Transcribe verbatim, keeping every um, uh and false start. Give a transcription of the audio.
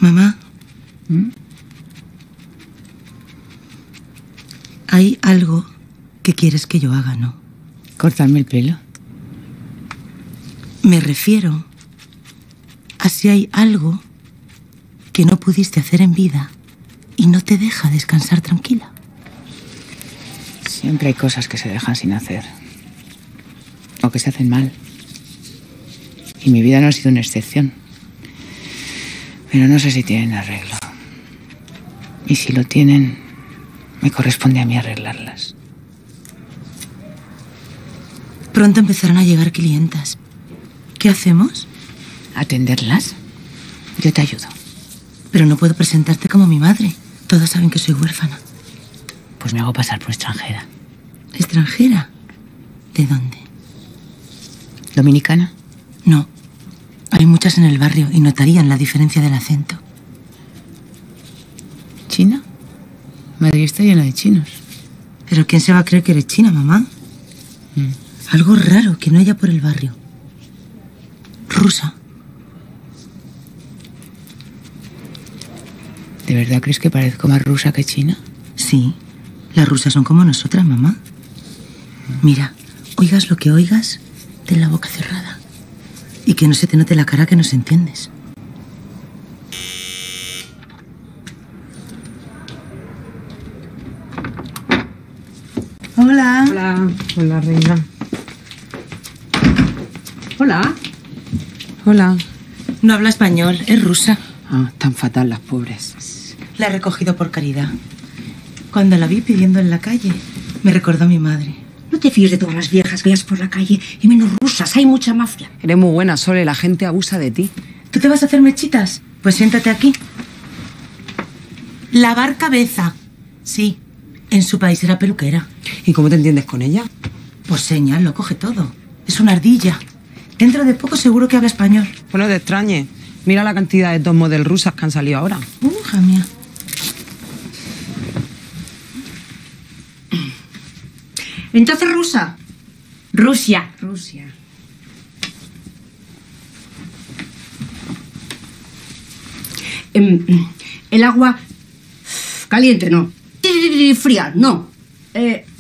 Mamá. ¿Mm? Hay algo que quieres que yo haga, ¿no? ¿Cortarme el pelo? Me refiero a si hay algo que no pudiste hacer en vida y no te deja descansar tranquila. Siempre hay cosas que se dejan sin hacer. O que se hacen mal. Y mi vida no ha sido una excepción. Pero no sé si tienen arreglo. Y si lo tienen, me corresponde a mí arreglarlas. Pronto empezarán a llegar clientas. ¿Qué hacemos? ¿Atenderlas? Yo te ayudo. Pero no puedo presentarte como mi madre. Todos saben que soy huérfana. Pues me hago pasar por extranjera. ¿Extranjera? ¿De dónde? ¿Dominicana? No. Hay muchas en el barrio y notarían la diferencia del acento. ¿China? Madrid está llena de chinos. ¿Pero quién se va a creer que eres china, mamá? Mm. Algo raro que no haya por el barrio. Rusa. ¿De verdad crees que parezco más rusa que china? Sí. Las rusas son como nosotras, mamá. Mira, oigas lo que oigas, ten la boca cerrada. Y que no se te note la cara que nos entiendes. Hola. Hola. Hola, reina. Hola. Hola. No habla español, es rusa. Ah, tan fatal las pobres. La he recogido por caridad. Cuando la vi pidiendo en la calle, me recordó a mi madre. No te fíes de todas las viejas que veas por la calle, y menos rusas, hay mucha mafia. Eres muy buena, Sole, la gente abusa de ti. ¿Tú te vas a hacer mechitas? Pues siéntate aquí. Lavar cabeza. Sí, en su país era peluquera. ¿Y cómo te entiendes con ella? Pues señal, lo coge todo. Es una ardilla. Dentro de poco seguro que habla español. Pues no te extrañe. Mira la cantidad de top model rusas que han salido ahora. Uh, hija mía. Entonces, rusa. Rusia. Rusia. El agua caliente, no. Fría, no. Eh,